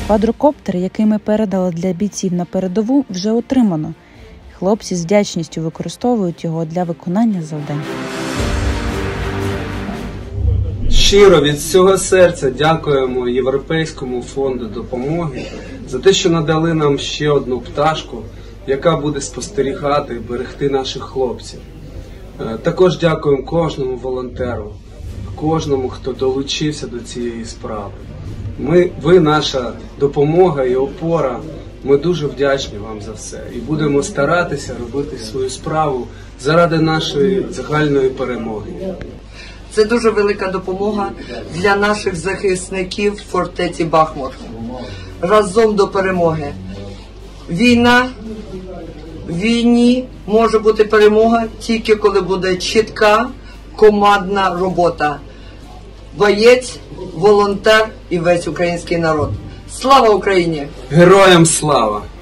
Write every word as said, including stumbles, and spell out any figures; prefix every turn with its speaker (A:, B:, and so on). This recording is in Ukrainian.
A: Квадрокоптер, який ми передали для бійців на передову, вже отримано. Хлопці з вдячністю використовують його для виконання завдань.
B: Щиро від всього серця дякуємо Європейському фонду допомоги за те, що надали нам ще одну пташку, яка буде спостерігати і берегти наших хлопців. Також дякуємо кожному волонтеру, кожному, хто долучився до цієї справи. Ми, ви наша допомога і опора. Ми дуже вдячні вам за все і будемо старатися робити свою справу заради нашої загальної перемоги.
C: Це дуже велика допомога для наших захисників в фортеці Бахмут. Разом до перемоги. Війна, в війні може бути перемога тільки коли буде чітка командна робота. Боєць, волонтер і весь український народ. Слава Україні!
B: Героям слава!